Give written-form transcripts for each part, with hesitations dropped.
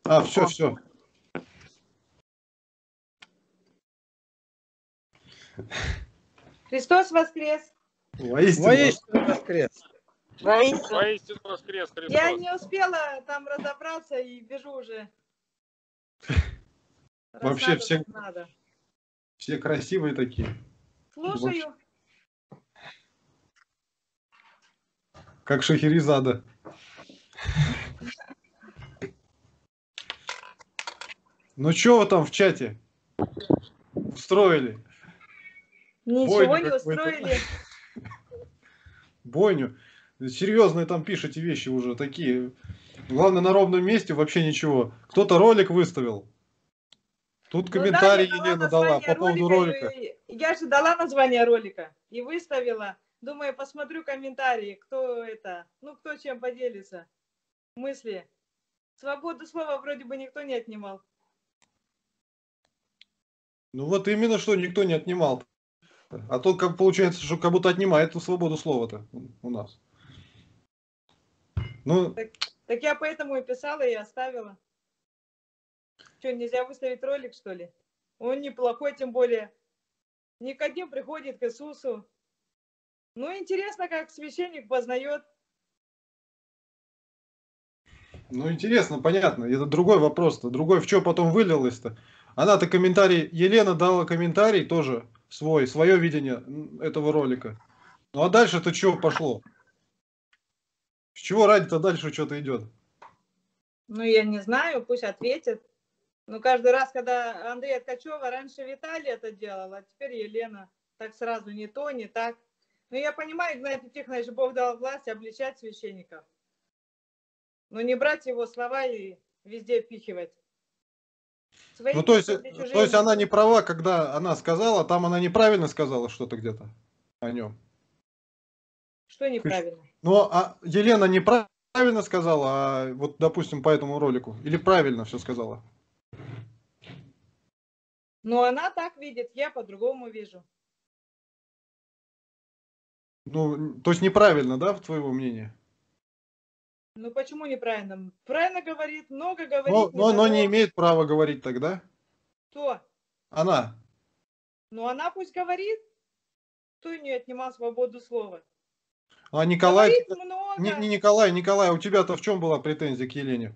А, все, все. Христос воскрес! Воистину воскрес. Воистину. Воистину воскрес Христос. Я не успела там разобраться и бежу уже. Вообще надо, все, надо. все красивые такие. Слушаю. Как Шахерезада. Ну что вы там в чате устроили? Ничего не устроили. Бойню. Серьезные там пишете вещи уже такие. Главное, на ровном месте вообще ничего. Кто-то ролик выставил. Тут комментарий Елена дала по поводу ролика. Я же дала название ролика и выставила. Думаю, посмотрю комментарии, кто это, ну, кто чем поделится. Мысли. Свободу слова вроде бы никто не отнимал. Ну вот именно, что никто не отнимал. А то как получается, что как будто отнимает эту свободу слова-то у нас. Ну, так я поэтому и писала, и оставила. Что, нельзя выставить ролик, что ли? Он неплохой, тем более. Никодим приходит к Иисусу. Ну, интересно, как священник познает. ну интересно, понятно. Это другой вопрос-то. Другой, в что потом вылилось-то? Она-то комментарий, Елена дала комментарий тоже свое видение этого ролика. Ну а дальше-то что пошло? С чего ради-то дальше что-то идет? Ну, я не знаю, пусть ответит. Ну, каждый раз, когда Андрея Ткачева, раньше Виталий это делал, а теперь Елена. Так сразу не то, не так. Но я понимаю, Игнатий Тихонович, Бог дал власть обличать священников. Но не брать его слова и везде впихивать. Свои Ну, то есть она не права, когда она сказала, там она неправильно сказала что-то где-то о нем. Что неправильно? Ну, а Елена неправильно сказала, а вот, допустим, по этому ролику? Или правильно все сказала? Ну, она так видит, я по-другому вижу. Ну, то есть неправильно, да, в твоего мнения? Ну, почему неправильно? Правильно говорит, много говорит. Но не имеет права говорить тогда? Кто? Она. Ну, она пусть говорит. Кто не отнимал свободу слова? А Николай... Говорит много. Не Николай, у тебя-то в чем была претензия к Елене?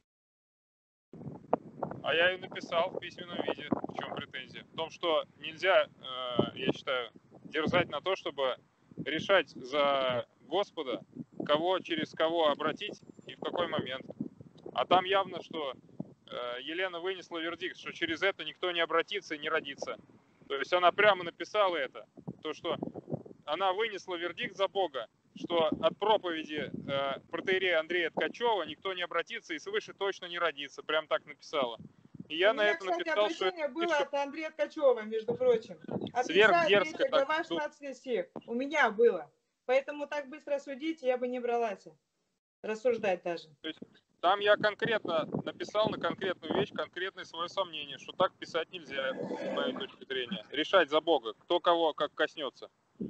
А я и написал в письменном виде, в чем претензия. В том, что нельзя, я считаю, дерзать на то, чтобы решать за Господа, кого через кого обратить и в какой момент. А там явно, что Елена вынесла вердикт, что через это никто не обратится и не родится. То есть она прямо написала это, то, что она вынесла вердикт за Бога, что от проповеди протоиерея Андрея Ткачева никто не обратится и свыше точно не родится. Прям так написала. И я на это написал, что это было от Андрея Ткачева, между прочим. Сверхдерзко. Глава 16 стих. У меня было. Поэтому так быстро судить я бы не бралась. Рассуждать даже. То есть, там я конкретно написал на конкретную вещь, конкретное свое сомнение, что так писать нельзя, с моей точки зрения. Решать за Бога, кто кого как коснется.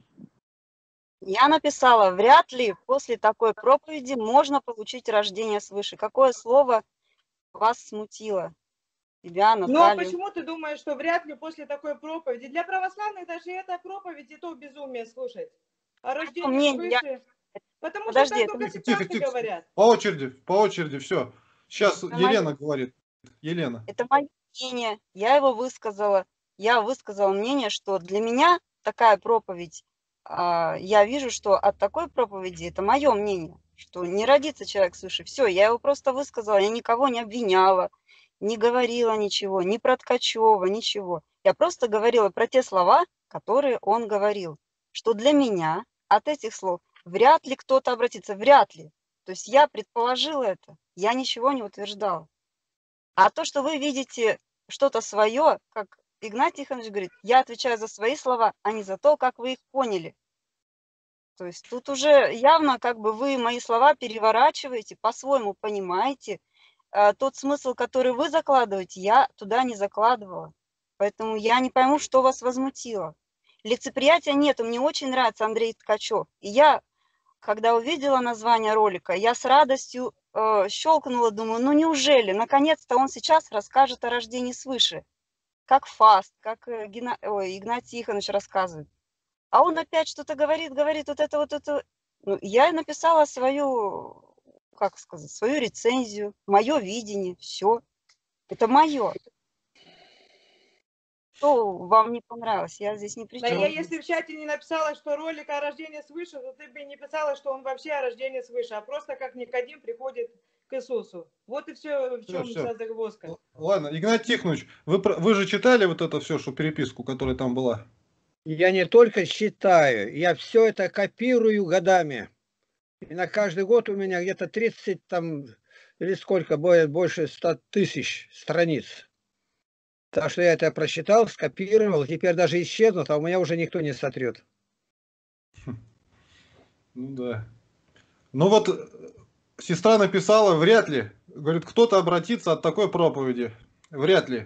Я написала, вряд ли после такой проповеди можно получить рождение свыше. Какое слово вас смутило? Тебя, Наталью? Ну, а почему ты думаешь, что вряд ли после такой проповеди? Для православных даже эта проповедь и то безумие слушать. О рождении свыше. Потому Подожди, что так только сектанты говорят. По очереди, все. Сейчас Елена говорит. Елена. Это мое мнение, я его высказала. Я высказала мнение, что для меня такая проповедь, я вижу, что от такой проповеди, это мое мнение, что не родится человек свыше. Все, я его просто высказала, я никого не обвиняла, не говорила ничего, ни про Ткачева, ничего. Я просто говорила про те слова, которые он говорил, что для меня от этих слов вряд ли кто-то обратится, вряд ли. То есть я предположила это, я ничего не утверждала. А то, что вы видите что-то свое, как Игнатий Тихонович говорит, я отвечаю за свои слова, а не за то, как вы их поняли. То есть тут уже явно как бы вы мои слова переворачиваете, по-своему понимаете. Тот смысл, который вы закладываете, я туда не закладывала. Поэтому я не пойму, что вас возмутило. Лицеприятия нету, мне очень нравится Андрей Ткачев. И я, когда увидела название ролика, я с радостью щелкнула, думаю, ну неужели, наконец-то он сейчас расскажет о рождении свыше, как Фаст, как Игнатий Тихонович рассказывает. А он опять что-то говорит, вот это. Ну, я написала свою, как сказать, свою рецензию, мое видение, все. Это мое. Что вам не понравилось? Я здесь не при Да чем. я если в чате не написала, что ролик о рождении свыше, то ты бы не писала, что он вообще о рождении свыше, а просто как Никодим приходит к Иисусу. Вот и все, в чем вся загвоздка. Ладно, Игнатий Тихонович, вы же читали вот это все, что переписку, которая там была? Я не только читаю, я все это копирую годами. И на каждый год у меня где-то 30 там, или сколько, больше 100 тысяч страниц. Так что я это прочитал, скопировал, теперь даже исчезнут, а у меня уже никто не сотрет. Ну да. Ну вот сестра написала, вряд ли. Говорит, кто-то обратится от такой проповеди. Вряд ли.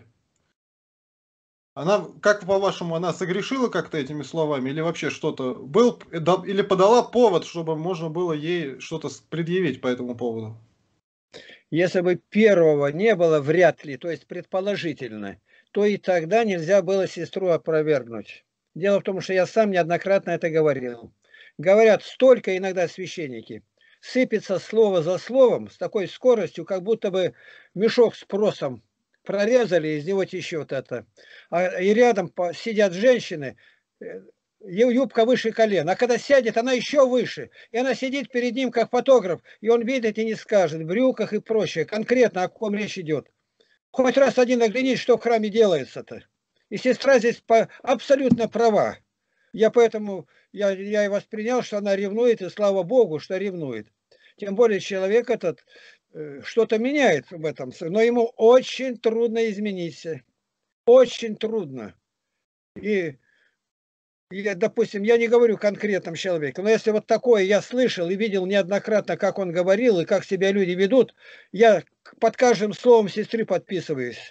Она, как по-вашему, она согрешила как-то этими словами? Или вообще что-то был? Или подала повод, чтобы можно было ей что-то предъявить по этому поводу? Если бы первого не было, вряд ли, то есть предположительно, то и тогда нельзя было сестру опровергнуть. Дело в том, что я сам неоднократно это говорил. Говорят, столько иногда священники, сыпется слово за словом с такой скоростью, как будто бы мешок с просом прорезали, из него течет это. И рядом сидят женщины, юбка выше колен, а когда сядет, она еще выше. И она сидит перед ним, как фотограф, и он видит и не скажет, в брюках и прочее, конкретно о ком речь идет. Хоть раз один оглянись, что в храме делается-то. И сестра здесь абсолютно права. Я поэтому, я и воспринял, что она ревнует, и слава Богу, что ревнует. Тем более человек этот что-то меняет в этом, но ему очень трудно измениться. Очень трудно. И допустим, я не говорю конкретном человеке, но если вот такое я слышал и видел неоднократно, как он говорил и как себя люди ведут, я под каждым словом сестры подписываюсь.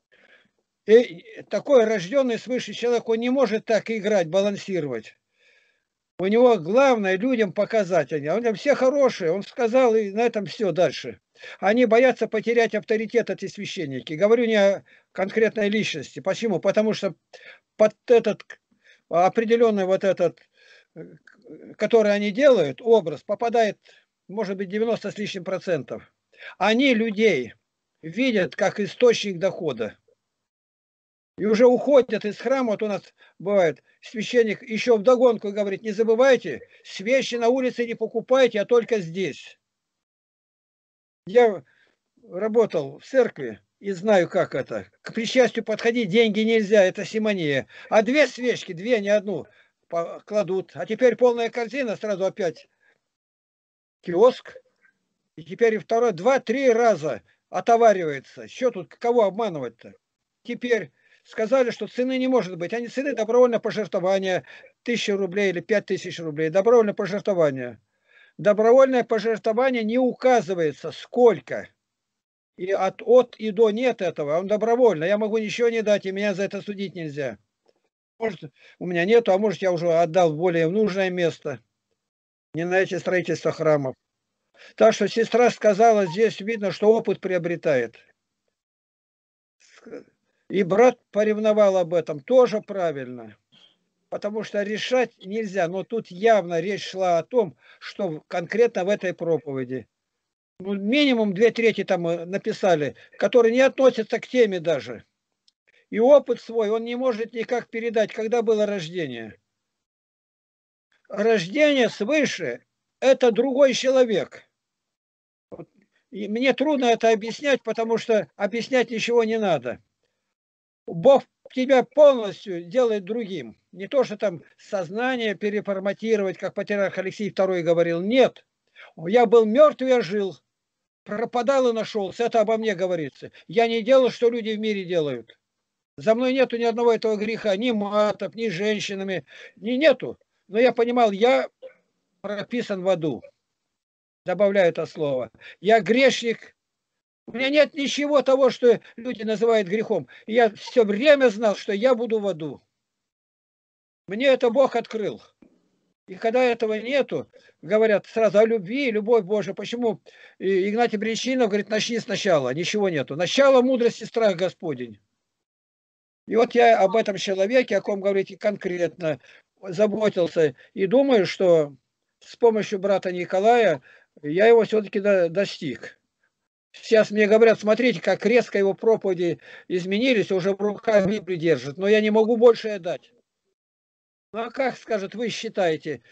И такой рожденный свыше человек, он не может так играть, балансировать. У него главное людям показать. Они все хорошие, он сказал, и на этом все дальше. Они боятся потерять авторитет, эти священники. Говорю не о конкретной личности. Почему? Потому что под этот определенный вот этот, который они делают, образ, попадает, может быть, 90 с лишним процентов. Они людей видят как источник дохода. И уже уходят из храма, вот у нас бывает, священник еще вдогонку говорит, не забывайте, свечи на улице не покупайте, а только здесь. Я работал в церкви и знаю, как это. К причастию подходить, деньги нельзя, это симония. А две свечки, две, не одну, кладут. А теперь полная корзина, сразу опять киоск. И теперь и второй, 2-3 раза отоваривается. Что тут, кого обманывать-то? Теперь сказали, что цены не может быть. Они цены добровольное пожертвование, 1000 рублей или 5000 рублей. Добровольное пожертвование. Добровольное пожертвование не указывается, сколько. И от и до нет этого. Он добровольно. Я могу ничего не дать, и меня за это судить нельзя. Может, у меня нету, а может, я уже отдал в более нужное место. Не на эти строительства храмов. Так что сестра сказала, здесь видно, что опыт приобретает. И брат поревновал об этом, тоже правильно. Потому что решать нельзя. Но тут явно речь шла о том, что конкретно в этой проповеди. Ну, минимум 2/3 там написали, которые не относятся к теме даже. И опыт свой он не может никак передать, когда было рождение. Рождение свыше – это другой человек. И мне трудно это объяснять, потому что объяснять ничего не надо. Бог тебя полностью делает другим. Не то, что там сознание переформатировать, как патриарх Алексей II говорил. Нет. Я был мертв, я жил. Пропадал и нашелся. Это обо мне говорится. Я не делал, что люди в мире делают. За мной нету ни одного этого греха. Ни матов, ни женщинами. Нету. Но я понимал, я прописан в аду. Добавляю это слово. Я грешник. У меня нет ничего того, что люди называют грехом. И я все время знал, что я буду в аду. Мне это Бог открыл. И когда этого нету, говорят сразу о любви, любовь Божия. Почему Игнатий Брянчанинов говорит, начни сначала, ничего нету. Начало мудрости, страх Господень. И вот я об этом человеке, о ком говорите конкретно, заботился. И думаю, что с помощью брата Николая я его все-таки достиг. Сейчас мне говорят, смотрите, как резко его проповеди изменились, уже в руках Библию держит, но я не могу больше отдать. Ну а как, скажет, вы считаете?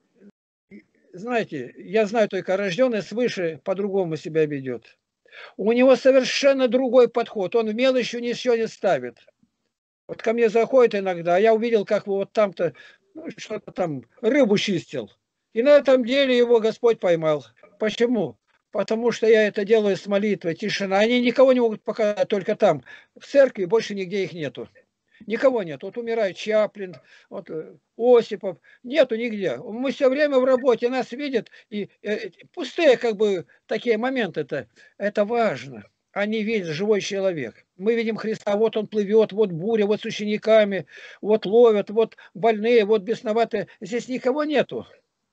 Знаете, я знаю, только рожденный свыше по-другому себя ведет. У него совершенно другой подход, он в мелочь ничего не ставит. Вот ко мне заходит иногда, а я увидел, как вот там-то, ну, что-то там, рыбу чистил. И на этом деле его Господь поймал. Почему? Потому что я это делаю с молитвой, тишина. Они никого не могут показать, только там. В церкви больше нигде их нету. Никого нет. Вот умирает Чаплин, вот Осипов. Нету нигде. Мы все время в работе, нас видят. И пустые как бы такие моменты-то. Это важно. Они видят живой человек. Мы видим Христа, вот он плывет, вот буря, вот с учениками, вот ловят, вот больные, вот бесноватые. Здесь никого нету.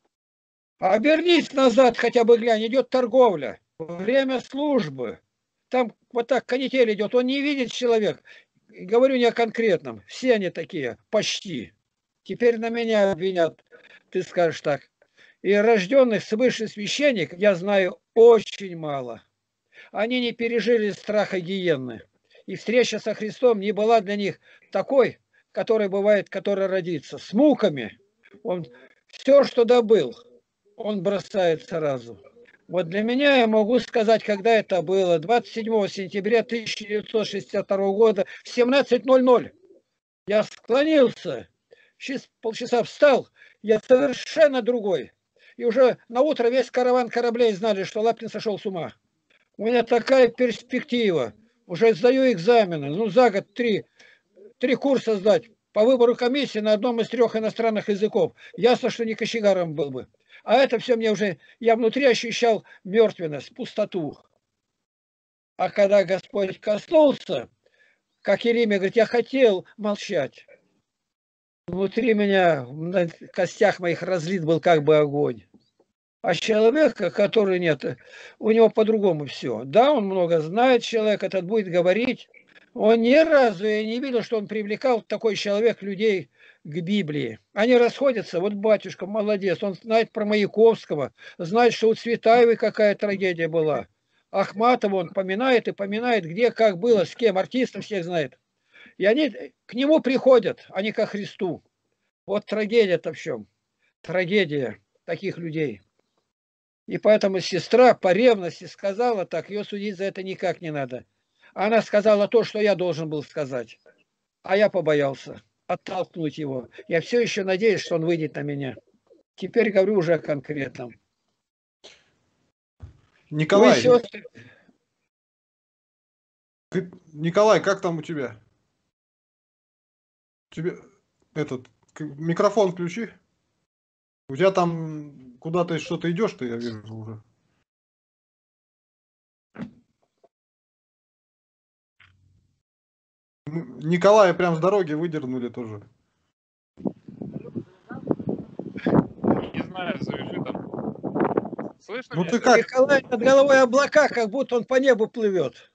Обернись назад, хотя бы глянь, идет торговля. Время службы. Там вот так канитель идет, он не видит человек. Говорю не о конкретном. Все они такие, почти. Теперь на меня обвинят, ты скажешь так. И рожденных свыше священник я знаю очень мало. Они не пережили страха гиенны. И встреча со Христом не была для них такой, которая бывает, который родится. С муками. Он все, что добыл, он бросает сразу. Вот для меня я могу сказать, когда это было. 27 сентября 1962 года в 17:00. Я склонился, через полчаса встал, я совершенно другой. И уже на утро весь караван кораблей знали, что Лапин сошел с ума. У меня такая перспектива. Уже сдаю экзамены. Ну, за год три курса сдать. По выбору комиссии на одном из 3 иностранных языков. Ясно, что не кочегаром был бы. А это все мне уже... Я внутри ощущал мертвенность, пустоту. А когда Господь коснулся, как Иеремия говорит, я хотел молчать. Внутри меня, на костях моих разлит был как бы огонь. А человека, который нет, у него по-другому все. Да, он много знает, человек этот будет говорить. Он ни разу я не видел, что он привлекал такой человек людей к Библии. Они расходятся, вот батюшка молодец, он знает про Маяковского, знает, что у Цветаевой какая трагедия была. Ахматова он поминает и поминает, где, как было, с кем, артистов всех знает. И они к нему приходят, а не ко Христу. Вот трагедия-то в чем. Трагедия таких людей. И поэтому сестра по ревности сказала так, ее судить за это никак не надо. Она сказала то, что я должен был сказать. А я побоялся оттолкнуть его. Я все еще надеюсь, что он выйдет на меня. Теперь говорю уже о конкретном. Николай, сестры... Николай, как там у тебя? Тебе этот микрофон включи. У тебя там куда-то что-то идешь, я вижу уже. Николая прям с дороги выдернули тоже. Не знаю, завяжи там. Слышно Ну меня? ты как? Николай над головой облака, как будто он по небу плывет.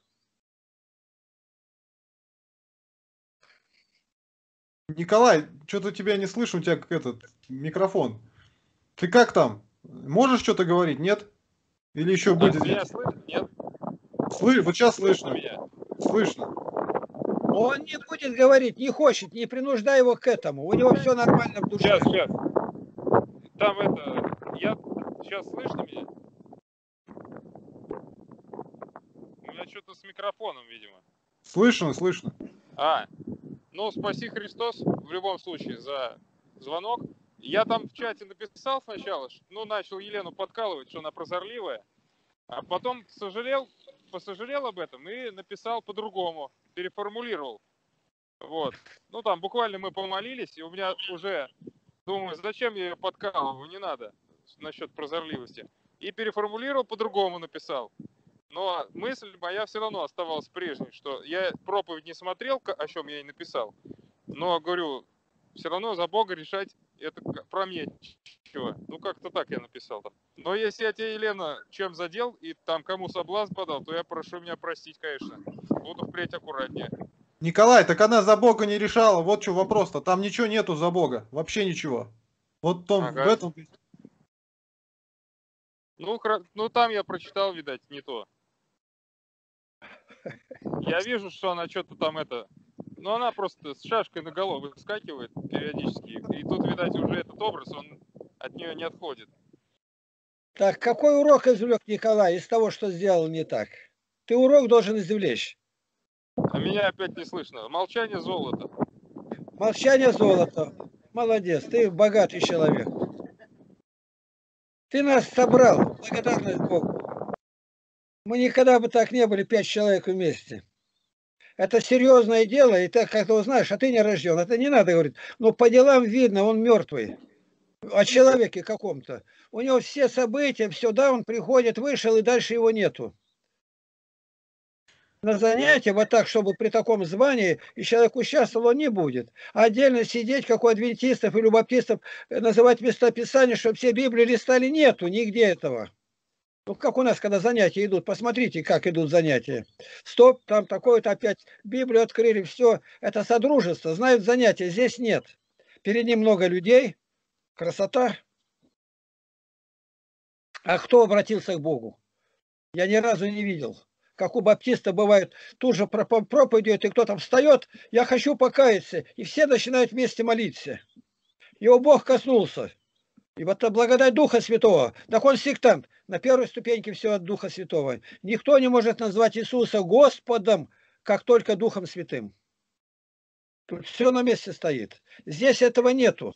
Николай, что-то тебя не слышу, у тебя как этот микрофон. Ты как там? Можешь что-то говорить, нет? Или еще будет? Меня слышно? Нет? Вот сейчас слышно. Меня? Слышно. Он не будет говорить, не хочет, не принуждай его к этому. У него все нормально в душе. Сейчас. Там это... Сейчас слышно меня? У меня что-то с микрофоном, видимо. Слышно. Ну, спаси Христос в любом случае за звонок. Я там в чате написал сначала, начал Елену подкалывать, что она прозорливая, а потом посожалел об этом и написал по-другому, переформулировал. Вот. Там буквально мы помолились, и у меня уже, думаю, зачем я ее подкалываю, не надо, насчет прозорливости. И переформулировал, по-другому написал. Но мысль моя все равно оставалась прежней, что я проповедь не смотрел, о чем я и написал, но, говорю, все равно за Бога решать это про мне чего? Ну, как-то так я написал там. Но если я тебе, Елена, чем задел и там кому соблазн подал, то я прошу меня простить, конечно. Буду впредь аккуратнее. Николай, так она за Бога не решала. Вот что вопрос-то. Там ничего нету за Бога. Вообще ничего. Вот в Ага. этом... Ну, там я прочитал, видать, не то. Я вижу, что она что-то там это... Ну, она просто с шашкой наголо выскакивает периодически. И тут, видать, уже этот образ, он от нее не отходит. Так, какой урок извлек Николай из того, что сделал не так? Ты урок должен извлечь. А меня опять не слышно. Молчание золота. Молчание золота. Молодец, ты богатый человек. Ты нас собрал. Благодарность Богу. Мы никогда бы так не были 5 человек вместе. Это серьезное дело, и так как ты узнаешь, а ты не рожден. Это не надо говорить. Но по делам видно, он мертвый. О человеке каком-то. У него все события, все, да, он приходит, вышел, и дальше его нету. На занятия вот так, чтобы при таком звании и человек участвовал, он не будет. А отдельно сидеть, как у адвентистов или у баптистов, называть местописания, чтобы все Библии листали, нету нигде этого. Ну, как у нас, когда занятия идут, посмотрите, как идут занятия. Стоп, там такое-то опять Библию открыли, все. Это содружество, знают занятия, здесь нет. Перед ним много людей, красота. А кто обратился к Богу? Я ни разу не видел. Как у баптиста бывает, тут же проповедь идет, и кто там встает, я хочу покаяться, и все начинают вместе молиться. Его Бог коснулся. И вот благодать Духа Святого. Так он сектант. На первой ступеньке все от Духа Святого. Никто не может назвать Иисуса Господом, как только Духом Святым. Тут все на месте стоит. Здесь этого нету.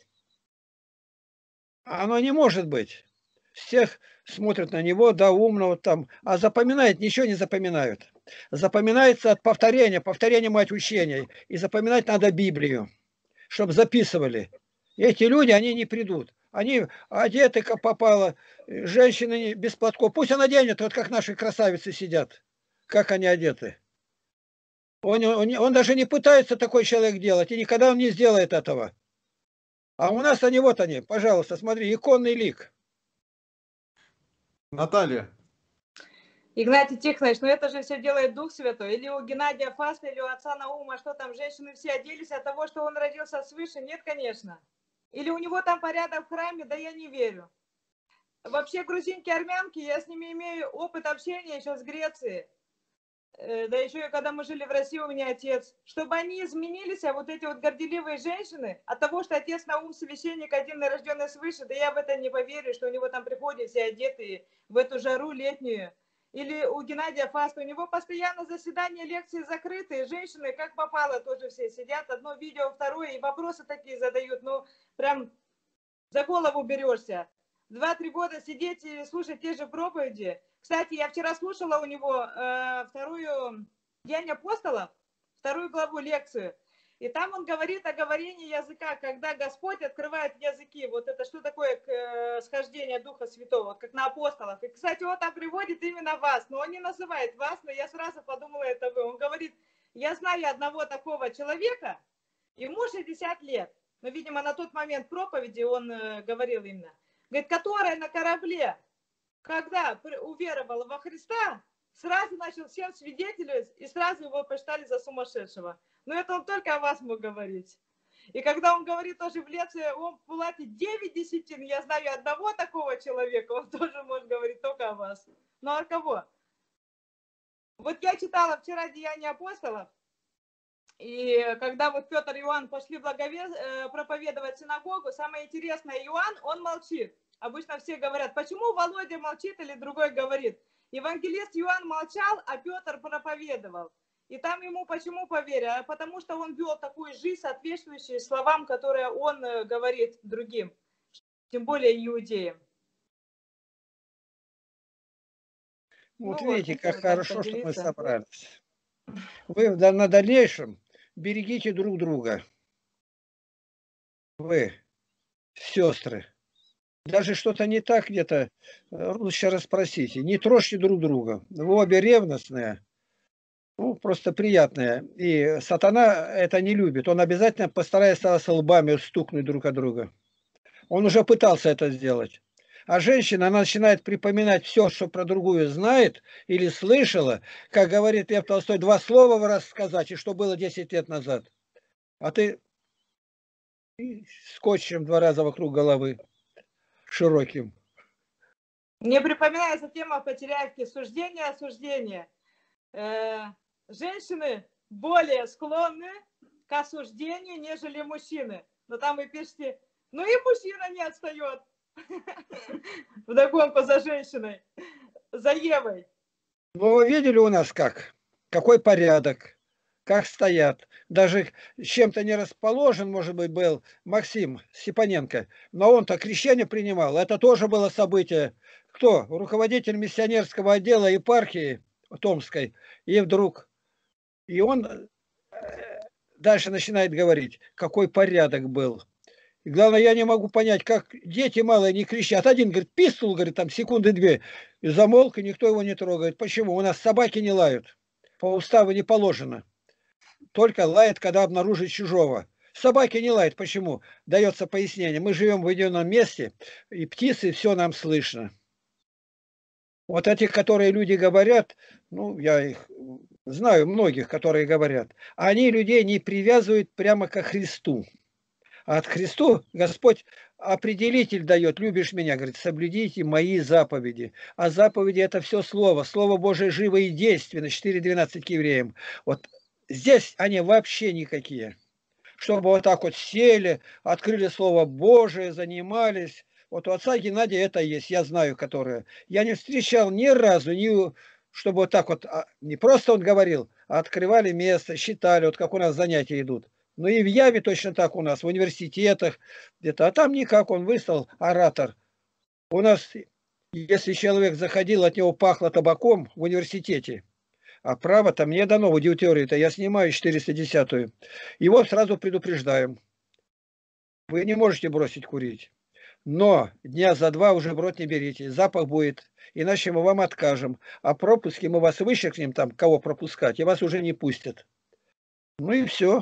Оно не может быть. Всех смотрят на него, да, умного там. А запоминает, ничего не запоминают. Запоминается от повторения. Повторение мать учения. И запоминать надо Библию, чтобы записывали. Эти люди, они не придут. Они одеты, как попало. Женщины без платков. Пусть она оденет, вот как наши красавицы сидят. Как они одеты. Он даже не пытается такой человек делать. И никогда он не сделает этого. А у нас они, вот они, пожалуйста, смотри, иконный лик. Наталья. Игнатий Тихонович, ну это же все делает Дух Святой. Или у Геннадия Фаста, или у отца Наума, что там, женщины все оделись от того, что он родился свыше? Нет, конечно. Или у него там порядок в храме? Да я не верю. Вообще грузинки, армянки, я с ними имею опыт общения еще с Грецией. Да еще и когда мы жили в России, у меня отец. Чтобы они изменились, а вот эти вот горделивые женщины, от того, что отец Наум священник, один рожденный свыше, да я в это не поверю, что у него там приходят все одетые в эту жару летнюю. Или у Геннадия Фаста, у него постоянно заседания, лекции закрытые, женщины как попало тоже все сидят, одно видео, второе, и вопросы такие задают, ну прям за голову берешься. 2-3 года сидеть и слушать те же проповеди. Кстати, я вчера слушала у него вторую День апостолов, 2 главу лекцию. И там он говорит о говорении языка, когда Господь открывает языки. Вот это что такое схождение Духа Святого, как на апостолов. И, кстати, он там приводит именно вас. Но он не называет вас, но я сразу подумала, это вы. Он говорит, я знаю одного такого человека, ему 60 лет. Но, видимо, на тот момент проповеди он говорил именно. Говорит, которая на корабле, когда уверовала во Христа, сразу начал всем свидетелей, и сразу его посчитали за сумасшедшего. Но это он только о вас мог говорить. И когда он говорит тоже в лекции, он платит 9 десятин, я знаю одного такого человека, он тоже может говорить только о вас. Ну а кого? Вот я читала вчера «Деяния апостолов», и когда вот Петр и Иоанн пошли проповедовать в синагогу, самое интересное, Иоанн, он молчит. Обычно все говорят, почему Володя молчит или другой говорит. Евангелист Иоанн молчал, а Петр проповедовал. И там ему почему поверили? Потому что он вел такую жизнь, соответствующую словам, которые он говорит другим, тем более иудеям. Вот ну видите, вот, как хорошо, что мы поделиться. собрались. Вы на дальнейшем берегите друг друга. Вы, сестры. Даже что-то не так где-то, лучше расспросите. Не трожьте друг друга. Вы обе ревностные. Ну, просто приятные. И сатана это не любит. Он обязательно постарается с лбами стукнуть друг от друга. Он уже пытался это сделать. А женщина, она начинает припоминать все, что про другую знает или слышала. Как говорит Лев Толстой, 2 слова в раз сказать, и что было 10 лет назад. А ты скотчем 2 раза вокруг головы, широким. Мне припоминается тема Потеряевки «Суждение, осуждение». Женщины более склонны к осуждению, нежели мужчины. Но там вы пишете, ну и мужчина не отстает вдогонку за женщиной, за Евой. Ну, вы видели у нас как? Какой порядок, как стоят. Даже чем-то не расположен, может быть, был Максим Степаненко, но он-то крещение принимал. Это тоже было событие. Кто? Руководитель миссионерского отдела епархии Томской. И вдруг, и он дальше начинает говорить, какой порядок был. И главное, я не могу понять, как дети малые не кричат. Один говорит, пистол, говорит, там секунды 2. И замолк, и никто его не трогает. Почему? У нас собаки не лают. По уставу не положено. Только лает, когда обнаружит чужого. Собаки не лают. Почему? Дается пояснение. Мы живем в уединенном месте, и птицы, все нам слышно. Вот эти, которые люди говорят, ну, я их знаю, многих, которые говорят, они людей не привязывают прямо ко Христу. А от Христу Господь определитель дает, любишь меня, говорит, соблюдите мои заповеди. А заповеди это все слово. Слово Божие живо и действенно, 4:12 к евреям. Вот здесь они вообще никакие. Чтобы вот так вот сели, открыли Слово Божие, занимались. Вот у отца Геннадия это есть, я знаю, которое. Я не встречал ни разу, чтобы вот так вот, не просто он говорил, а открывали место, считали, вот как у нас занятия идут. Ну и в Яве точно так у нас, в университетах где-то. А там никак, он выстал оратор. У нас, если человек заходил, от него пахло табаком в университете, а право там не дано в аудитории-то, я снимаю 410-ю. Его сразу предупреждаем. Вы не можете бросить курить. Но дня за 2 уже в рот не берите. Запах будет, иначе мы вам откажем. А пропуски мы вас вычеркнем там, кого пропускать, и вас уже не пустят. Ну и все.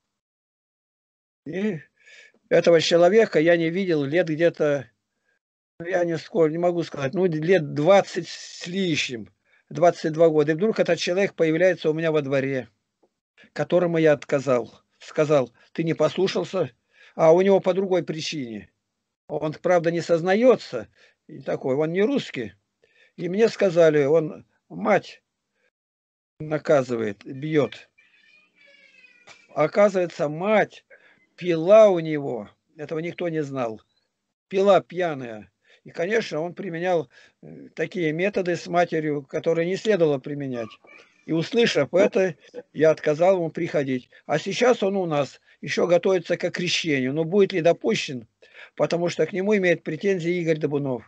И этого человека я не видел лет где-то, я не могу сказать, ну лет 20 с лишним, 22 года. И вдруг этот человек появляется у меня во дворе, которому я отказал. Сказал, ты не послушался, а у него по другой причине. Он, правда, не сознается, и такой, он не русский. И мне сказали, он мать наказывает, бьет. Оказывается, мать пила у него, этого никто не знал, пила пьяная. И, конечно, он применял такие методы с матерью, которые не следовало применять. И услышав это, я отказал ему приходить. А сейчас он у нас еще готовится к крещению. Но будет ли допущен, потому что к нему имеет претензии Игорь Добунов.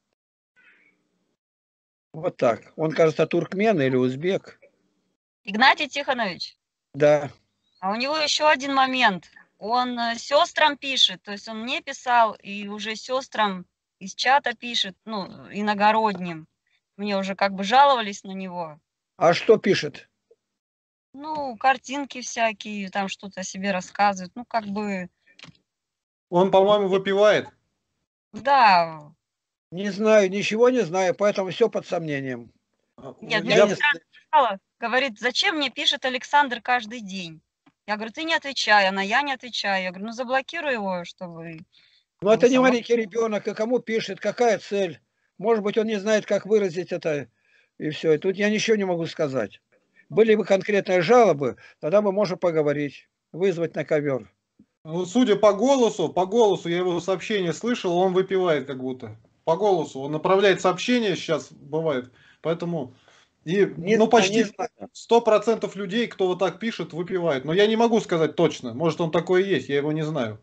Вот так. Он, кажется, туркмен или узбек. Игнатий Тихонович, Да. а у него еще один момент. Он сестрам пишет, то есть он мне писал, и уже сестрам из чата пишет, ну, иногородним. Мне уже как бы жаловались на него. А что пишет? Ну, картинки всякие, там что-то о себе рассказывает. Ну, как бы... Он, по-моему, выпивает. Да. Не знаю, ничего не знаю, поэтому все под сомнением. Нет, Я мне сестра написала, говорит, зачем мне пишет Александр каждый день? Я говорю, ты не отвечай, она, я не отвечаю. Я говорю, ну заблокируй его, чтобы... Но это не маленький ребенок, и кому пишет, какая цель. Может быть, он не знает, как выразить это, и все. И тут я ничего не могу сказать. Были бы конкретные жалобы, тогда мы можем поговорить, вызвать на ковер. Ну, судя по голосу, я его сообщение слышал, он выпивает как будто. По голосу. Он направляет сообщения сейчас, бывает. Поэтому... И, ну, почти 100% людей, кто вот так пишет, выпивает. Но я не могу сказать точно. Может, он такой и есть, я его не знаю.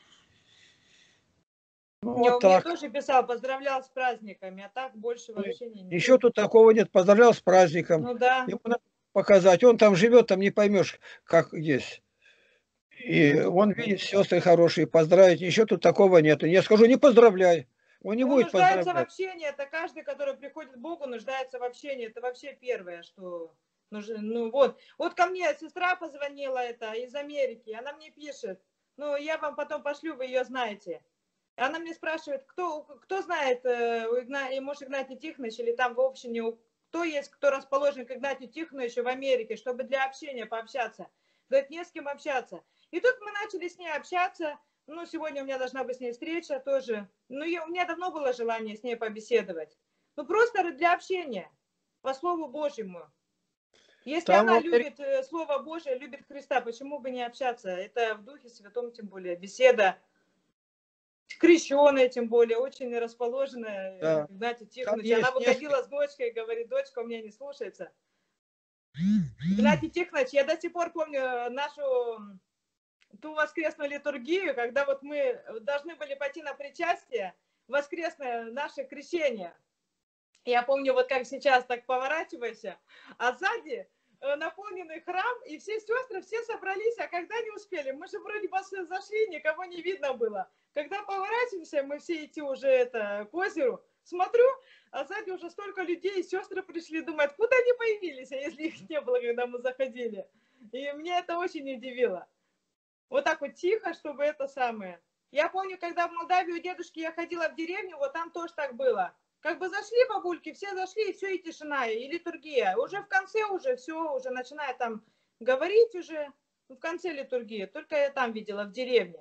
Ну, Вот мне тоже писал, поздравлял с праздниками, а так больше вообще не. Еще тут такого нет. Поздравлял с праздником. Ну да. Ему надо показать. Он там живет, там не поймешь, как есть. И он видит сестры хорошие, поздравить. Еще тут такого нет. Я скажу, не поздравляй. Он не будет поздравлять. Нуждается в общении. Это каждый, который приходит к Богу, нуждается в общении. Это вообще первое, что нужно. Ну вот ко мне сестра позвонила, это из Америки. Она мне пишет. Ну, я вам потом пошлю, вы ее знаете. Она мне спрашивает, кто знает, может, Игнатий Тихонович, или там в общине, кто есть, кто расположен к Игнатию Тихоновичу в Америке, чтобы для общения пообщаться. Говорит, не с кем общаться. И тут мы начали с ней общаться. Ну, сегодня у меня должна быть с ней встреча тоже. Ну, у меня давно было желание с ней побеседовать. Ну, просто для общения, по Слову Божьему. Если Там она вот любит Слово Божие, любит Христа, почему бы не общаться? Это в Духе Святом, тем более, беседа. Крещеная, тем более, очень расположенная, Да. Игнатий Там Тихонович. есть Она выходила с дочкой и говорит, дочка у меня не слушается. Игнатий Тихонович, я до сих пор помню нашу ту воскресную литургию, когда вот мы должны были пойти на причастие, воскресное наше крещение. Я помню, вот как сейчас так поворачивайся, а сзади наполненный храм, и все сестры, все собрались, а когда не успели, мы же вроде бы зашли, никого не видно было. Когда поворачиваемся, мы все идти уже к озеру, смотрю, а сзади уже столько людей, и сестры пришли, думают, куда они появились, а если их не было, когда мы заходили. И мне это очень удивило. Вот так вот тихо, чтобы это самое. Я помню, когда в Молдавию у дедушки я ходила в деревню, вот там тоже так было. Как бы зашли бабульки, все зашли, и все, и тишина, и литургия. Уже в конце уже все, уже начинает там говорить уже, в конце литургии. Только я там видела, в деревне.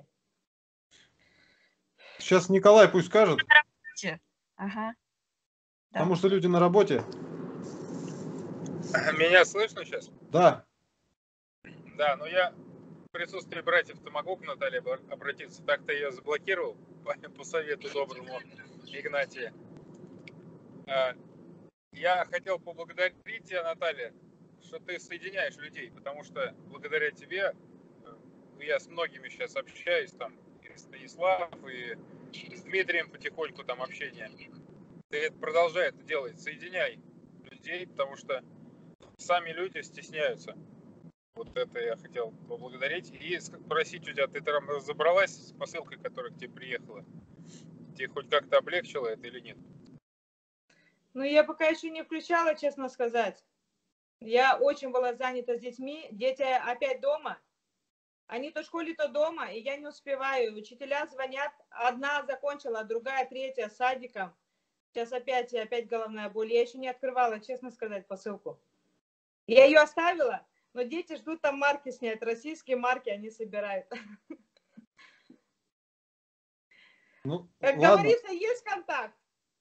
Сейчас Николай пусть скажет, Ага. Да. потому что люди на работе. Меня слышно сейчас? Да. Да, но я в присутствии братьев-то могу к Наталье обратиться. Так-то ее заблокировал по совету доброму Игнатия. Я хотел поблагодарить тебя, Наталья, что ты соединяешь людей, потому что благодаря тебе я с многими сейчас общаюсь, там, и Станислав, и с Дмитрием потихоньку там общение. Ты продолжай это делать, соединяй людей, потому что сами люди стесняются. Вот это я хотел поблагодарить и спросить у тебя, ты там разобралась с посылкой, которая к тебе приехала? Тебе хоть как-то облегчило это или нет? Ну, я пока еще не включала, честно сказать. Я очень была занята с детьми. Дети опять дома. Они то в школе, то дома, и я не успеваю. Учителя звонят. Одна закончила, другая, третья с садиком. Сейчас опять головная боль. Я еще не открывала, честно сказать, посылку. Я ее оставила, но дети ждут там марки снять. Российские марки они собирают. Ну, как ладно. говорится, есть контакт.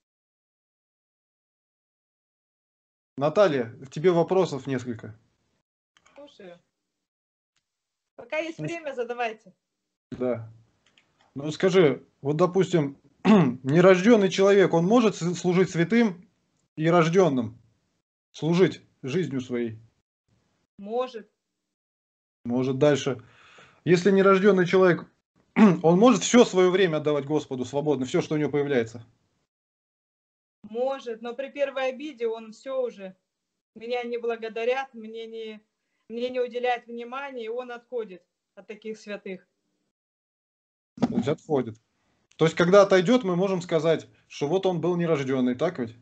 Наталья, к тебе вопросов несколько. Слушаю. Пока есть время, задавайте. Да. Ну скажи, вот допустим, нерожденный человек, он может служить святым и рожденным? Служить жизнью своей? Может. Может дальше. Если нерожденный человек, он может все свое время отдавать Господу свободно, все, что у него появляется? Может, но при первой обиде он все уже. Меня не благодарят, мне не уделяют внимания, и он отходит от таких святых. То есть отходит. То есть, когда отойдет, мы можем сказать, что вот он был нерожденный, так ведь?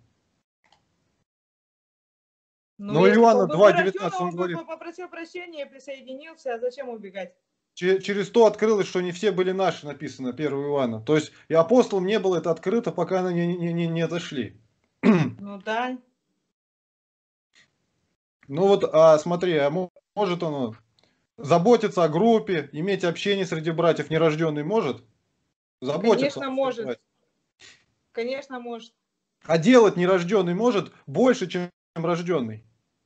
Но если Иоанна бы он был 2:19 рожденный, он он говорит, бы попросил прощения и присоединился, а зачем убегать? через то открылось, что не все были наши, написано 1 Иоанна. То есть, и апостолам не было это открыто, пока они не отошли. Ну да. Ну вот, смотри, может он заботиться о группе, иметь общение среди братьев нерожденный может? Заботиться. Конечно, может. Конечно, может. А делать нерожденный может больше, чем рожденный?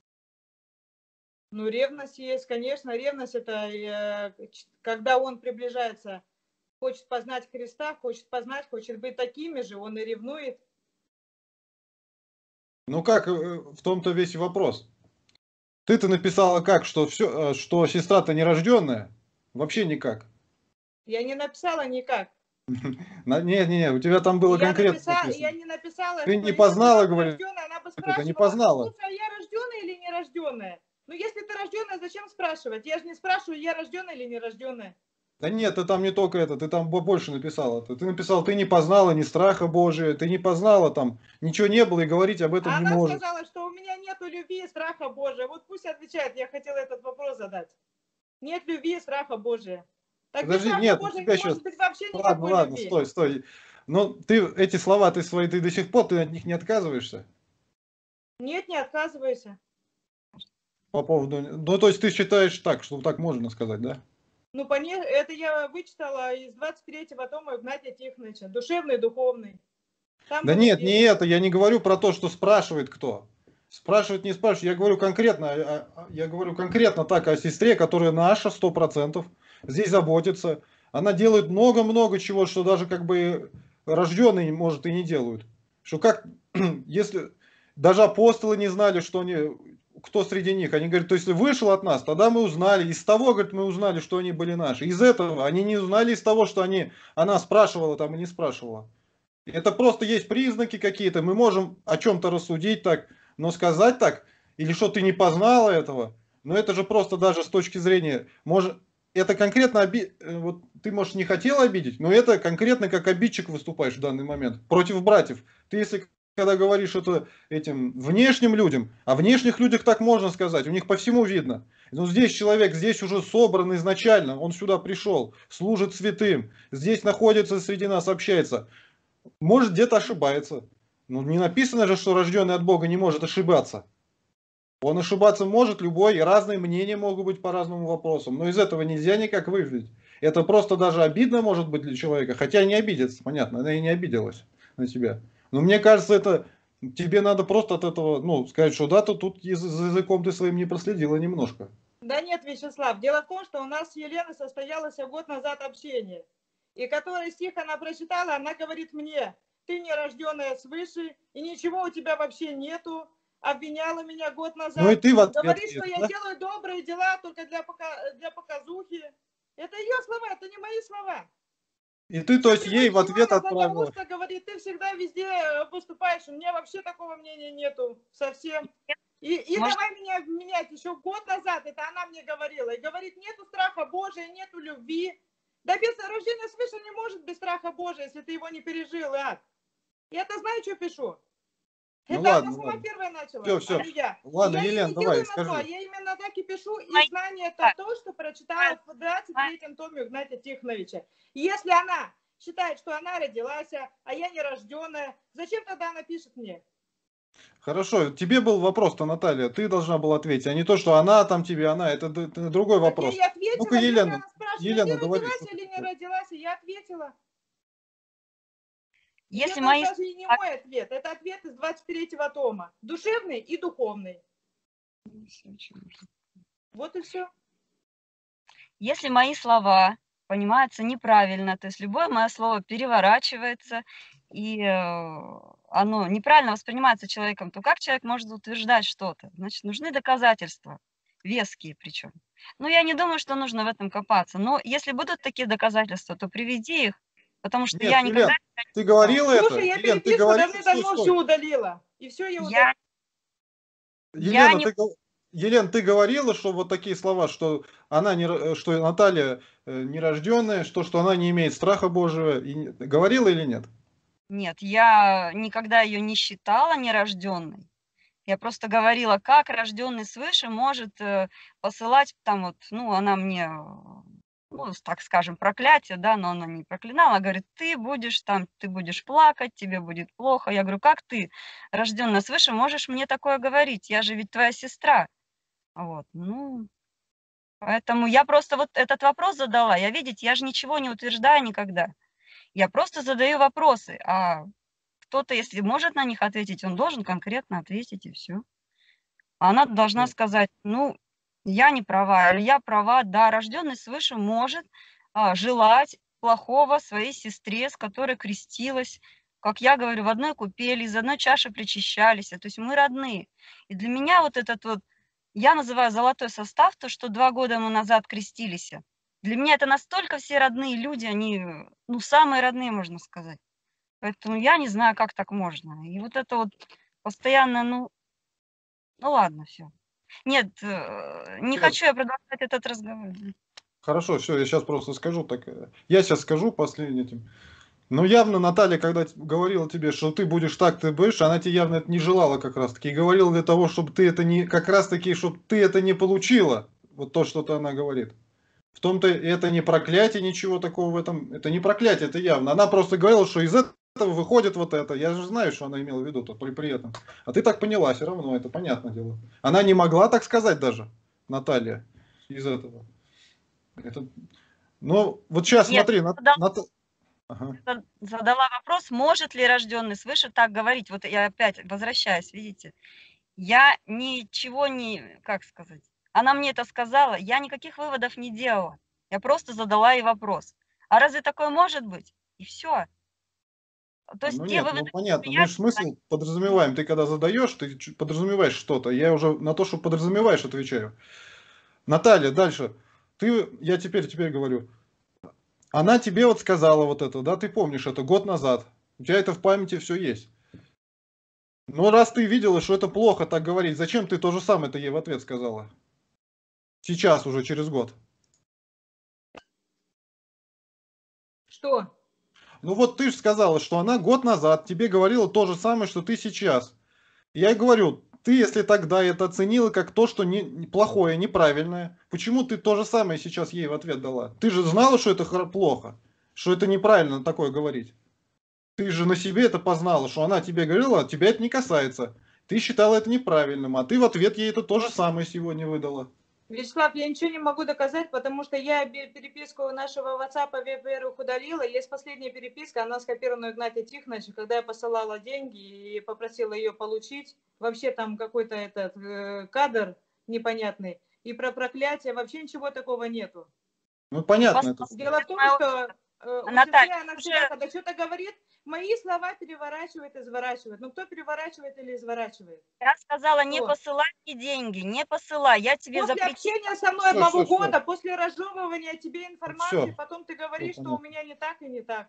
Ну, ревность есть, конечно. Ревность это когда он приближается, хочет познать Христа, хочет быть такими же, он и ревнует. Ну как, в том-то весь и вопрос. Ты-то написала как, что сестра-то нерожденная? Вообще никак. Я не написала никак. Не, у тебя там было конкретно написано. Я не написала, ты что не познала, если говорит, рожденная, она бы это не спрашивала, познала. слушай, а я рожденная или не рожденная? Ну, если ты рожденная, зачем спрашивать? Я же не спрашиваю, я рожденная или не рожденная. Да нет, ты там не только это, ты там больше написала. Ты написал, ты не познала ни страха Божия, ты не познала там, ничего не было и говорить об этом не Она может. сказала, что у меня нету любви и страха Божия. Вот пусть отвечает, я хотела этот вопрос задать. Нет любви и страха Божия. Так без Подожди, страха нет, у Божия тебя не сейчас... может быть вообще Ладно, никакой ладно, любви. стой, стой. Но ты эти слова, ты свои, ты до сих пор, ты от них не отказываешься? Нет, не отказывайся. По поводу... Ну, то есть ты считаешь так, что так можно сказать, да? Ну, это я вычитала из 23-го тома Игнатия Тихоновича. Душевный, духовный. Там Да было нет, не написано. это, я не говорю про то, что спрашивает кто. Спрашивать не спрашивать, я говорю конкретно, я говорю конкретно так о сестре, которая наша 100%, здесь заботится. Она делает много-много чего, что даже как бы рожденные, может, и не делают. Что как, если даже апостолы не знали, что они, кто среди них. Они говорят, то есть вышел от нас, тогда мы узнали. Из того, говорит, мы узнали, что они были наши. Из этого они не узнали из того, что она спрашивала там и не спрашивала. Это просто есть признаки какие-то, мы можем о чем-то рассудить так, но сказать так, или что ты не познала этого, но это же просто даже с точки зрения, может, это конкретно, вот ты, может, не хотел обидеть, но это конкретно как обидчик выступаешь в данный момент, против братьев. Ты если когда говоришь это этим внешним людям, о внешних людях так можно сказать, у них по всему видно. Но здесь человек, здесь уже собран изначально, он сюда пришел, служит святым, здесь находится среди нас, общается. Может, где-то ошибается. Ну, не написано же, что рожденный от Бога не может ошибаться. Он ошибаться может любой, и разные мнения могут быть по разным вопросам. Но из этого нельзя никак вывести. Это просто даже обидно может быть для человека, хотя не обидится, понятно, она и не обиделась на тебя. Но мне кажется, это тебе надо просто от этого, ну, сказать, что да, ты тут языком ты своим не проследила немножко. Да нет, Вячеслав, дело в том, что у нас с Еленой состоялось год назад общение. И который стих она прочитала, она говорит мне, ты нерожденная свыше, и ничего у тебя вообще нету. Обвиняла меня год назад. Ну и ты в ответ. Говорит, что я делаю добрые дела только для показухи. Это ее слова, это не мои слова. И ты, то есть, ей в ответ отправила. Говорит, ты всегда везде поступаешь, у меня вообще такого мнения нету совсем. И давай меня менять. Еще год назад это она мне говорила. И говорит, нету страха Божия, нету любви. Да без рождения свыше не может без страха Божия, если ты его не пережил, ад. Я-то знаю, что пишу. Ну, это ладно, она сама первая начала. Все. Я. Ладно, я Елена, не давай, скажи. скажи. Я именно так и пишу. И знание это то, что прочитала в 23-м томе Игнатия Тихоновича. И если она считает, что она родилась, а я нерожденная, зачем тогда она пишет мне? Хорошо, тебе был вопрос-то, Наталья, ты должна была ответить, а не то, что она там тебе, она, это другой вопрос. Я ответила, Ну-ка, Елена, Елена, ты говори, родилась или не родилась, и я ответила. Если это даже и не мой ответ, это ответ из 23-го тома. Душевный и духовный. Вот и все. Если мои слова понимаются неправильно, то есть любое мое слово переворачивается, и оно неправильно воспринимается человеком, то как человек может утверждать что-то? Значит, нужны доказательства, веские причем. Ну, я не думаю, что нужно в этом копаться. Но если будут такие доказательства, то приведи их, потому что Нет, я никогда... Елен, ты говорила это? Слушай, я Елен, переписку давно все удалила. И все я удалила. Елена, ты говорила, что вот такие слова, что что Наталья нерожденная, что она не имеет страха Божьего. Говорила или нет? Нет, я никогда ее не считала нерожденной. Я просто говорила, как рожденный свыше может посылать там вот, ну, она мне, ну, так скажем, проклятие, да, но она не проклинала, говорит, ты будешь плакать, тебе будет плохо. Я говорю, как ты, рожденная свыше, можешь мне такое говорить? Я же ведь твоя сестра. Вот, ну, поэтому я просто вот этот вопрос задала. Я же ничего не утверждаю никогда. Я просто задаю вопросы, а кто-то, если может на них ответить, он должен конкретно ответить, и все. Она должна сказать, ну, я не права, или я права, да, рожденный свыше может желать плохого своей сестре, с которой крестилась, как я говорю, в одной купели, из одной чаши причащались, то есть мы родные. И для меня вот этот вот, я называю золотой состав, то, что 2 года мы назад крестились. Для меня это настолько все родные люди, они, ну, самые родные, можно сказать. Поэтому я не знаю, как так можно. И вот это вот постоянно, ну ладно, все. Нет, не хочу я продолжать этот разговор. Хорошо, все, я сейчас просто скажу. Я сейчас скажу последним. Но явно Наталья, когда говорила тебе, что ты будешь так, ты будешь, она тебе явно это не желала как раз-таки. И говорила для того, чтобы ты это не, как раз-таки, чтобы ты это не получила. Вот то, что она говорит. В том-то это не проклятие, ничего такого в этом. Это не проклятие, это явно. Она просто говорила, что из этого выходит вот это. Я же знаю, что она имела в виду при этом. А ты так поняла, все равно, это понятное дело. Она не могла так сказать даже, Наталья, из этого. Это... Ну, вот сейчас Нет, смотри. Ага. Задала вопрос, может ли рожденный свыше так говорить. Вот я опять возвращаюсь, видите. Я ничего не, как сказать, она мне это сказала, я никаких выводов не делала. Я просто задала ей вопрос. А разве такое может быть? И все. То есть Ну те нет, выводы, ну понятно. Мы же смысл подразумеваем. Ты когда задаешь, ты подразумеваешь что-то. Я уже на то, что подразумеваешь, отвечаю. Наталья, дальше. Я теперь говорю. Она тебе вот сказала вот это, да, ты помнишь это год назад. У тебя это в памяти все есть. Но раз ты видела, что это плохо так говорить, зачем ты то же самое-то ей в ответ сказала? Сейчас уже, через год. Что? Ну вот ты же сказала, что она год назад тебе говорила то же самое, что ты сейчас. Я ей говорю, ты если тогда это оценила как то, что плохое, неправильное, почему ты то же самое сейчас ей в ответ дала? Ты же знала, что это плохо, что это неправильно такое говорить. Ты же на себе это познала, что она тебе говорила, а тебя это не касается. Ты считала это неправильным, а ты в ответ ей это то же самое сегодня выдала. Вячеслав, я ничего не могу доказать, потому что я переписку нашего WhatsApp, во-первых, удалила. Есть последняя переписка, она скопирована у Игнатия Тихоновича, когда я посылала деньги и попросила ее получить. Вообще там какой-то этот кадр непонятный. И про проклятие вообще ничего такого нету. Ну понятно это. Дело в том, что у Наталья, сестры она всегда, когда что-то говорит, мои слова переворачивает, изворачивает. Ну кто переворачивает или изворачивает? я сказала, Кто? не посылай мне деньги, не посылай, я тебе После запретила. общения со мной одного года, после разжевывания тебе информации, потом ты говоришь, что у меня не так и не так.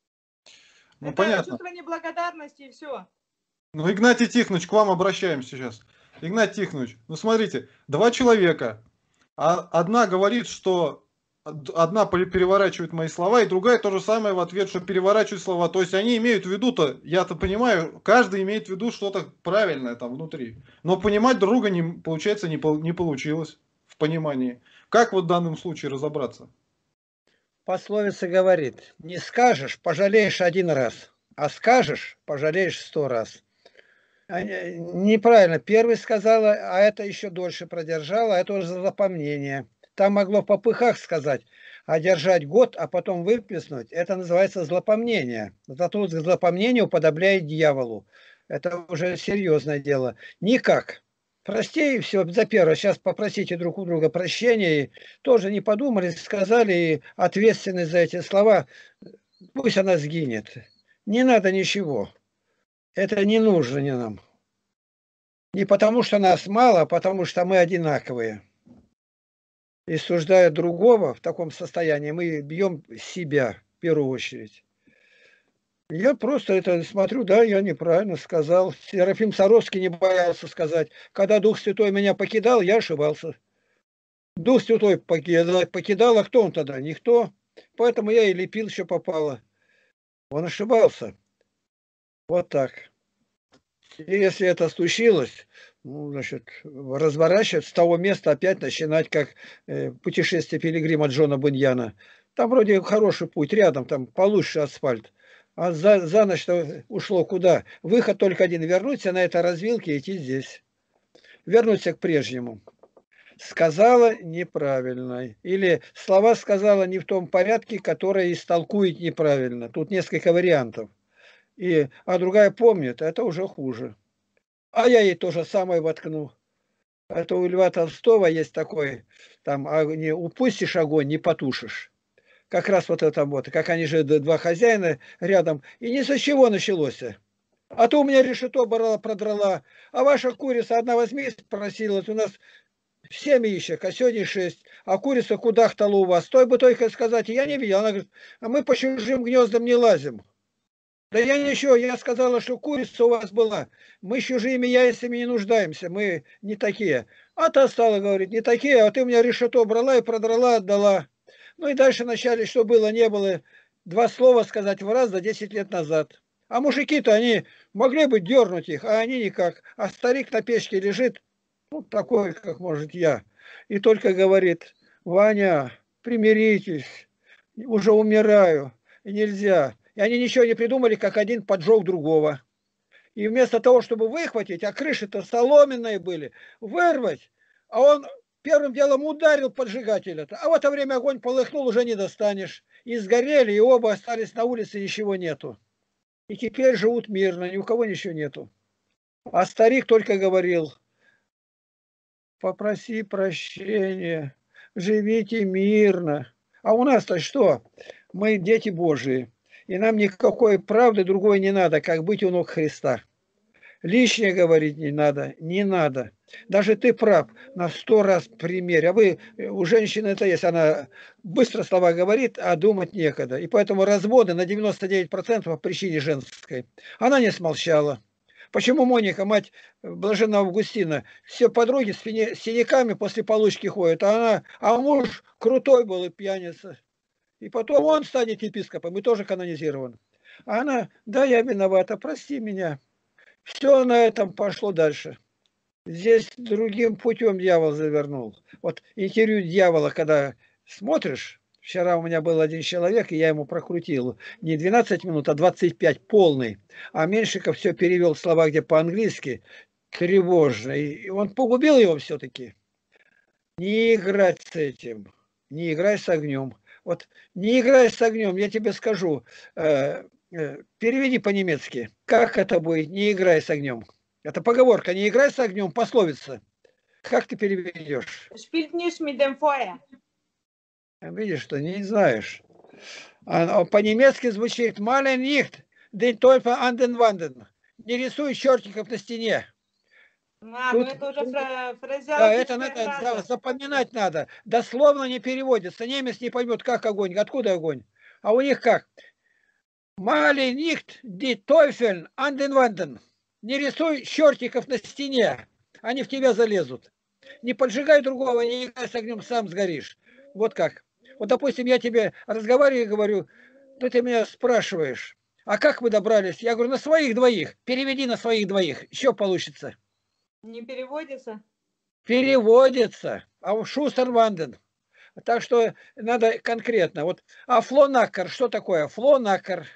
Ну это понятно. чувство неблагодарности и все. Ну, Игнатий Тихонович, к вам обращаемся сейчас. Игнатий Тихонович, ну смотрите, два человека. Одна говорит, что одна переворачивает мои слова, и другая то же самое в ответ, что переворачивает слова. То есть они имеют в виду-то, я-то понимаю, каждый имеет в виду что-то правильное там внутри. Но понимать друга, получается, не получилось в понимании. Как вот в данном случае разобраться? Пословица говорит, не скажешь, пожалеешь один раз, а скажешь, пожалеешь 100 раз. Неправильно. Первый сказала, а это еще дольше продержала, а это уже запомнение. Там могло в попыхах сказать, а держать год, а потом выплеснуть, это называется злопомнение. Зато злопомнение уподобляет дьяволу. Это уже серьезное дело. Никак. Прости и все, за первое. Сейчас попросите друг у друга прощения. И тоже не подумали, сказали, и ответственность за эти слова, пусть она сгинет. Не надо ничего. Это не нужно не нам. Не потому, что нас мало, а потому, что мы одинаковые. И суждая другого в таком состоянии, мы бьем себя в первую очередь. Я просто это смотрю, да, я неправильно сказал. Серафим Саровский не боялся сказать. Когда Дух Святой меня покидал, я ошибался. Дух Святой покидал, а кто он тогда? Никто. Поэтому я и лепил, что попало. Он ошибался. Вот так. И если это случилось, ну, значит, разворачивать с того места опять начинать, как путешествие пилигрима Джона Буньяна. Там вроде хороший путь, рядом, там получше асфальт. А за ночь ушло куда? Выход только один, вернуться на этой развилке и идти здесь. Вернуться к прежнему. Сказала неправильно. Или слова сказала не в том порядке, который истолкует неправильно. Тут несколько вариантов. А другая помнит, это уже хуже. А я ей то же самое воткну. Это у Льва Толстого есть такой, там, не упустишь огонь, не потушишь. Как раз вот это вот, как они же два хозяина рядом, и ни за чего началось. А то у меня решето продрала, а ваша курица одна возьми, спросила, у нас 7 яичек, а сегодня 6, а курица кудахтала у вас. Той бы только сказать, я не видел. Она говорит, а мы по чужим гнездам не лазим. Да я ничего, я сказала, что курица у вас была. Мы с чужими яйцами не нуждаемся, мы не такие. А та стала говорить, не такие, а ты у меня решето брала и продрала, отдала. Ну и дальше начали, что было, не было. 2 слова сказать в раз за 10 лет назад. А мужики-то, они могли бы дернуть их, а они никак. А старик на печке лежит, ну такой, как может я. И только говорит, Ваня, примиритесь, уже умираю, и нельзя. И они ничего не придумали, как один поджег другого. И вместо того, чтобы выхватить, а крыши-то соломенные были, вырвать, а он первым делом ударил поджигателя-то. А в это время огонь полыхнул, уже не достанешь. И сгорели, и оба остались на улице, ничего нету. И теперь живут мирно, ни у кого ничего нету. А старик только говорил: попроси прощения, живите мирно. А у нас-то что? Мы дети Божии. И нам никакой правды другой не надо, как быть у ног Христа. Лишнее говорить не надо, не надо. Даже ты прав на 100 раз примерь. А вы, у женщины это есть, она быстро слова говорит, а думать некогда. И поэтому разводы на 99% по причине женской. Она не смолчала. Почему Моника, мать блаженного Августина, все подруги с синяками после получки ходят, а муж крутой был и пьяница. И потом он станет епископом и тоже канонизирован. А она: да, я виновата, прости меня. Все на этом пошло дальше. Здесь другим путем дьявол завернул. Вот интервью дьявола, когда смотришь, вчера у меня был один человек, и я ему прокрутил не 12 минут, а 25 полный. А Меньшиков все перевел слова, где по-английски, тревожно. И он погубил его все-таки. Не играть с этим, не играй с огнем. Вот не играй с огнем, я тебе скажу. Переведи по-немецки. Как это будет? Не играй с огнем. Это поговорка. Не играй с огнем, пословица. Как ты переведешь? Spielt nicht mit dem Feuer. Видишь, что не знаешь. А по-немецки звучит «Male nicht den Teufel an den Wanden». Не рисуй чертиков на стене. Ну это уже фразеологическая Да, это надо запоминать надо. Дословно не переводится. Немец не поймет, как огонь, откуда огонь. А у них как? Male nicht die Teufel an den Wanden. Не рисуй чертиков на стене. Они в тебя залезут. Не поджигай другого, не играй с огнем, сам сгоришь. Вот как. Вот, допустим, я тебе разговариваю и говорю, ты меня спрашиваешь, а как вы добрались? Я говорю, на своих двоих. Переведи на своих двоих. Еще получится. Не переводится? Переводится. А у Шустерванден. Так что надо конкретно. Вот, а флонакер, что такое? Флонакер.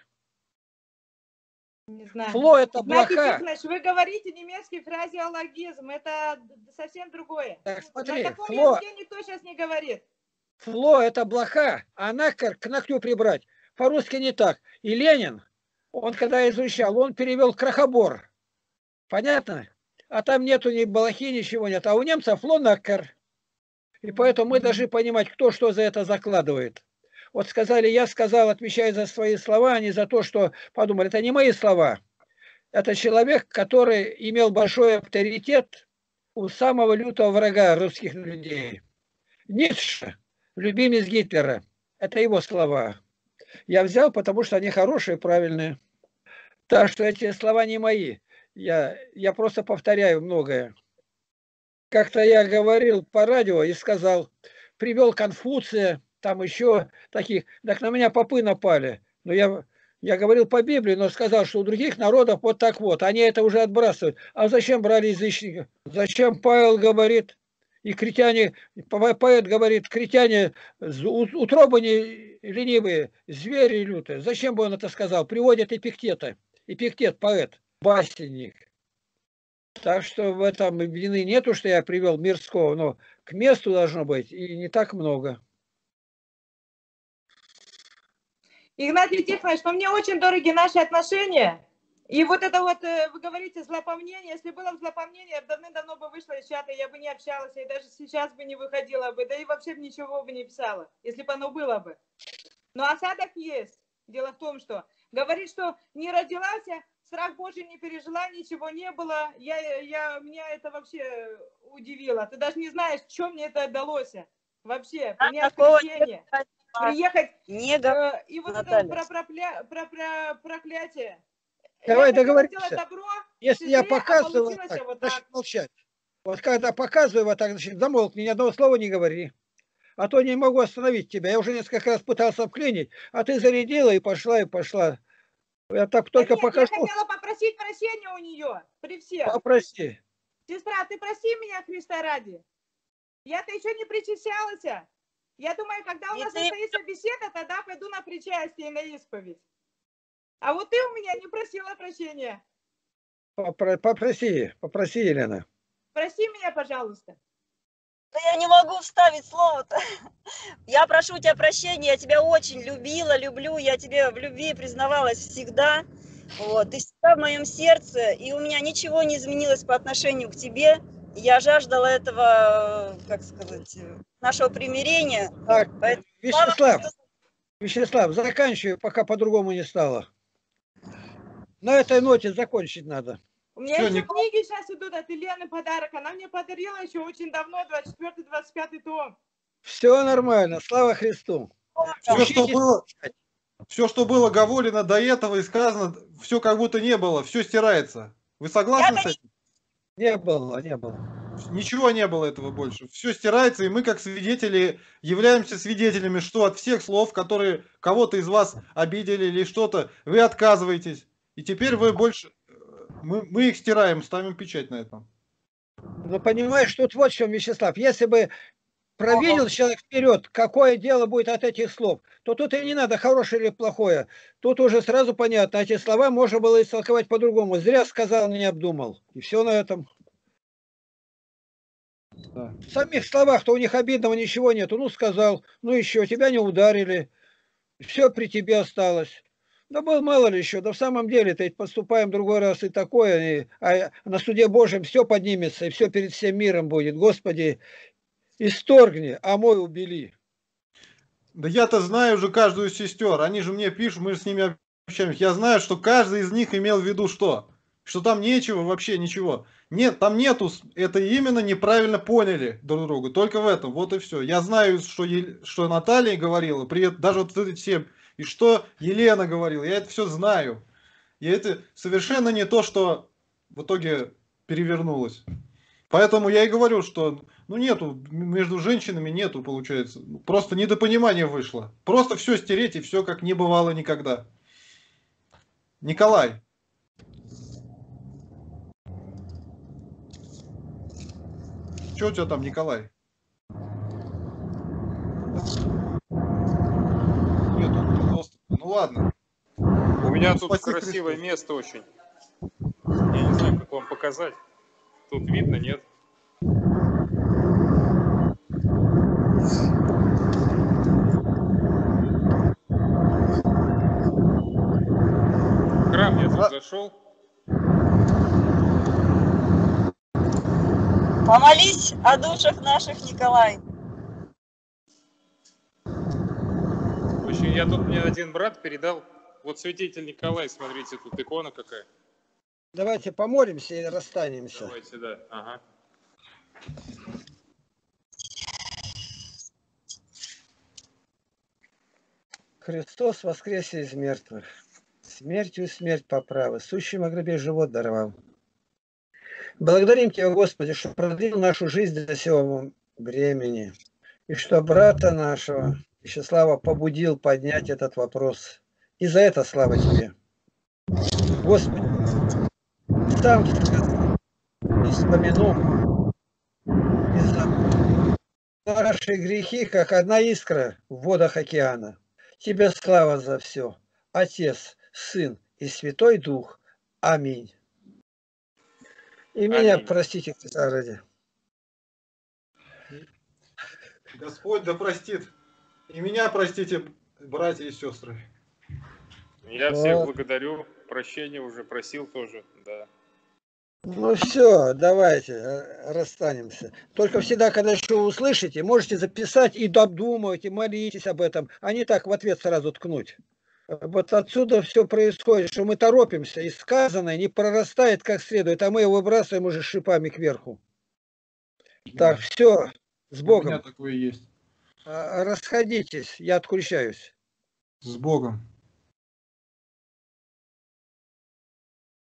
Не знаю. Фло это блоха. Знаете, вы говорите немецкий фразеологизм. Это совсем другое. Так, смотри, на таком фло, языке никто сейчас не говорит. фло это блоха, а накер к ногтю прибрать. По-русски не так. И Ленин, он когда изучал, он перевел крахобор. Понятно? А там нету ни блохи, ничего нет. А у немцев флонакер. И поэтому мы должны понимать, кто что за это закладывает. Вот сказали, я сказал, отвечая за свои слова, а не за то, что подумали. Это не мои слова. Это человек, который имел большой авторитет у самого лютого врага русских людей. Ницше, любимец Гитлера. Это его слова. Я взял, потому что они хорошие, правильные. Так что эти слова не мои. Я просто повторяю многое. Как-то я говорил по радио и сказал, привел Конфуция, там еще таких, так на меня попы напали. Но я говорил по Библии, но сказал, что у других народов вот так вот, они это уже отбрасывают. А зачем брали язычников? Зачем Павел говорит, и критяне, поэт говорит, критяне утробы не ленивые, звери лютые. Зачем бы он это сказал? Приводит Эпиктета. Эпиктет, поэт, басенник. Так что в этом вины нету, что я привел мирского, но к месту должно быть, и не так много. Игнатий Тихонович, но мне очень дороги наши отношения. И вот это вот, вы говорите, злопомнение. Если было бы злопомнение, я давным-давно бы вышла из чата, я бы не общалась, и даже сейчас бы не выходила бы, да и вообще ничего бы не писала, если бы оно было бы. Но осадок есть. Дело в том, что говорит, что не родилась, страх Божий не пережила, ничего не было. Меня это вообще удивило. Ты даже не знаешь, в чем мне это далось. Вообще, принять крещение. Приехать, и вот Наталья. это про проклятие. Давай я договоримся. Добро, если я показываю так, вот значит так. молчать. Вот когда показываю вот так, значит замолкни, ни одного слова не говори. А то не могу остановить тебя. Я уже несколько раз пытался обклинить, а ты зарядила и пошла, и пошла. Я так только нет, покажу. я хотела попросить прощения у нее при всех. Попроси. Сестра, ты прости меня, Христа ради. Я-то еще не причащалась. Я думаю, когда у И нас ты- состоится беседа, тогда пойду на причастие и на исповедь. А вот ты у меня не просила прощения. Попроси, Елена. Прости меня, пожалуйста. Да я не могу вставить слово-то. Я прошу у тебя прощения, я тебя очень любила, люблю, я тебе в любви признавалась всегда. Вот, ты всегда в моем сердце, и у меня ничего не изменилось по отношению к тебе. Я жаждала этого, как сказать, нашего примирения. Так, Поэтому слава Христу. Вячеслав, заканчивай, пока по-другому не стало. На этой ноте закончить надо. У меня Всё, еще Николай. книги сейчас идут от Елены подарок. Она мне подарила еще очень давно, 24-25 том. Все нормально, слава Христу. Все, что Учитесь было, читать. все, что было говорено до этого и сказано, все как будто не было, все стирается. Вы согласны с этим? Не было, не было. Ничего не было этого больше. Все стирается, и мы, как свидетели, являемся свидетелями, что от всех слов, которые кого-то из вас обидели или что-то, вы отказываетесь. И теперь вы больше... Мы их стираем, ставим печать на этом. Но понимаешь, тут вот в чем, Вячеслав. Если бы провидел человек вперед, какое дело будет от этих слов, то тут и не надо, хорошее или плохое. Тут уже сразу понятно, эти слова можно было истолковать по-другому. Зря сказал, не обдумал. И все на этом. Да. В самих словах-то у них обидного ничего нету. Ну, сказал, ну еще, тебя не ударили. Все при тебе осталось. Да был мало ли еще. Да в самом деле-то ведь поступаем другой раз и такое. А на суде Божьем все поднимется, и все перед всем миром будет. Господи, исторгни, а мой убери. Да я-то знаю уже каждую из сестер. Они же мне пишут, мы же с ними общаемся. Я знаю, что каждый из них имел в виду что? Что там нечего, вообще ничего. Нет, там нету, это именно неправильно поняли друг друга. Только в этом, вот и все. Я знаю, что Наталья говорила, даже вот эти все, и что Елена говорила. Я это все знаю. И это совершенно не то, что в итоге перевернулось. Поэтому я и говорю, что ну нету, между женщинами нету, получается. Просто недопонимание вышло. Просто все стереть и все как не бывало никогда. Николай. Что у тебя там, Николай? Нету доступа. Ну ладно. У меня Ну, тут спаси красивое Христос. место очень. Я не знаю, как вам показать. Тут видно, нет? В храм я тут зашел. Помолись о душах наших, Николай. В общем, мне один брат передал. Вот святитель Николай, смотрите, тут икона какая. Давайте помолимся и расстанемся. Давайте, да. Ага. Христос воскресе из мертвых. Смертью смерть поправы, сущим о гробе живот даровал. Благодарим Тебя, Господи, что продлил нашу жизнь до сего времени, и что брата нашего Вячеслава побудил поднять этот вопрос. И за это слава Тебе. Господи, сам сказал, не вспомяну, и за наши грехи, как одна искра в водах океана. Тебе слава за все, Отец, Сын и Святой Дух. Аминь. И меня Аминь. простите, Христа ради. Господь да простит. И меня простите, братья и сестры. Я всех благодарю. Прощения уже просил тоже, да. Ну все, давайте расстанемся. Только всегда, когда еще услышите, можете записать и обдумывайте, молитесь об этом, а не так в ответ сразу ткнуть. Вот отсюда все происходит, что мы торопимся, и сказанное не прорастает как следует, а мы его выбрасываем уже шипами кверху. Так, все, с У меня Богом. такое есть. Расходитесь, я отключаюсь. С Богом.